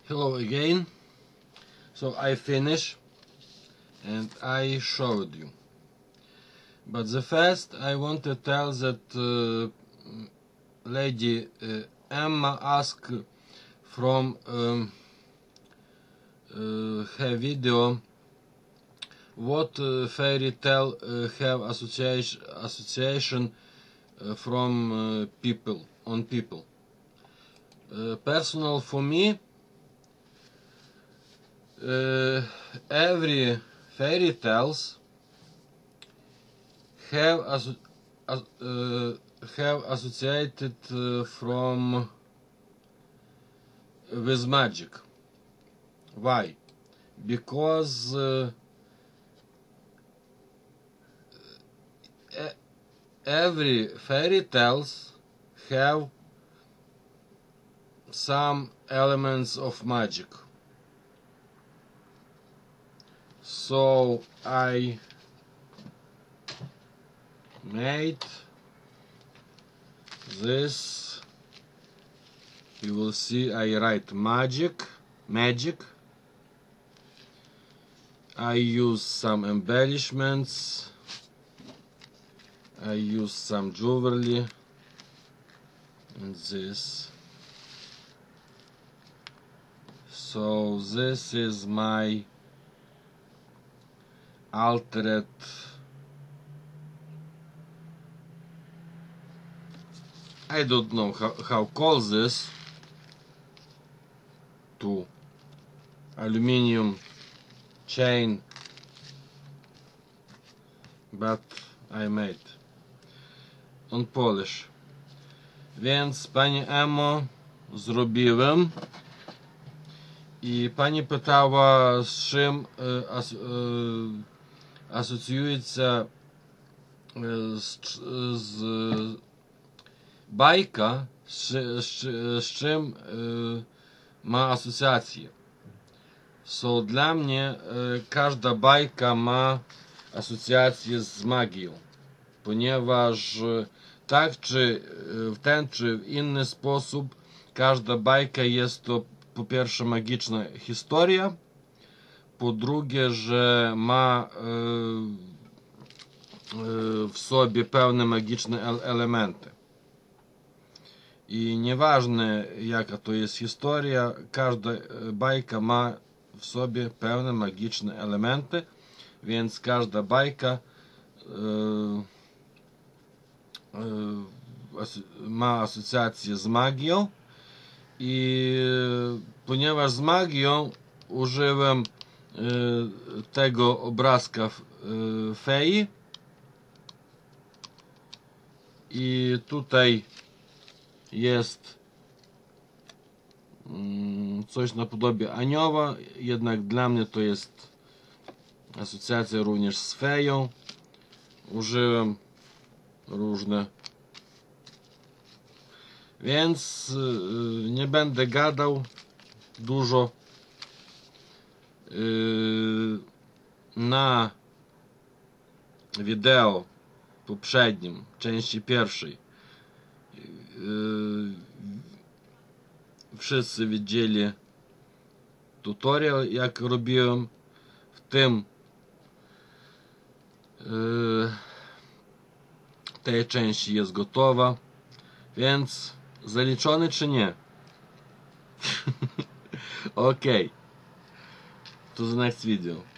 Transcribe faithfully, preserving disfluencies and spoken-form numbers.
Hello again. So I finish and I showed you. But the first I want to tell that uh, Lady uh, Emma asked from um, uh, her video what uh, fairy tale uh, have association association uh, from uh, people on people. Uh, personal for me, uh, every fairy tales have as, as, uh, have associated uh, from with magic. Why? Because uh, every fairy tales have some elements of magic. So I made this. You will see I write magic, magic. I use some embellishments. I use some jewelry and this. So this is my altered I don't know how, how call this to aluminium chain, but I made on polish. Więc pani Emo zrobiłem i pani pytała, z czym e, as, e, asocjujecie z, z bajka, z, z, z czym y, ma asocjację. So dla mnie y, każda bajka ma asocjację z magią, ponieważ y, tak czy y, w ten czy w inny sposób każda bajka jest to po pierwsze magiczna historia, po drugie, że ma y, y, w sobie pewne magiczne elementy. I nieważne jaka to jest historia, każda bajka ma w sobie pewne magiczne elementy, więc każda bajka yy, yy, ma asocjację z magią i ponieważ z magią użyłem yy, tego obrazka yy, fei i tutaj jest coś na podobie anioła, jednak dla mnie to jest asocjacja również z feją. Użyłem różne, więc nie będę gadał dużo. Na wideo poprzednim, części pierwszej, wszyscy widzieli tutorial, jak robiłem. W tym tej części jest gotowa, więc zaliczony czy nie? Ok, to the next video.